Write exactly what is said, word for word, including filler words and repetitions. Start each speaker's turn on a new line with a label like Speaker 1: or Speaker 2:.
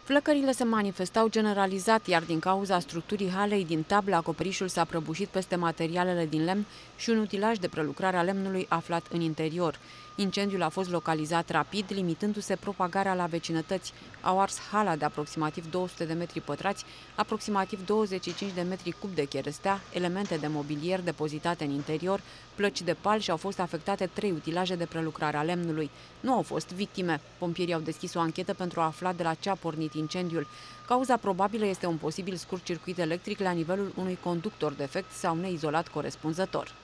Speaker 1: Flăcările se manifestau generalizat, iar din cauza structurii halei din tablă, acoperișul s-a prăbușit peste materialele din lemn și un utilaj de prelucrare a lemnului aflat în interior. Incendiul a fost localizat rapid, limitându-se propagarea la vecinătăți. Au ars hala de aproximativ două sute de metri pătrați, aproximativ douăzeci și cinci de metri cub de cherestea, elemente de mobilier depozitate în interior, plăci de pal și au fost afectate trei utilaje de prelucrare a lemnului. Nu au fost victime. Pompierii au deschis o anchetă pentru a afla de la ce a pornit incendiul. Cauza probabilă este un posibil scurt circuit electric la nivelul unui conductor defect sau neizolat corespunzător.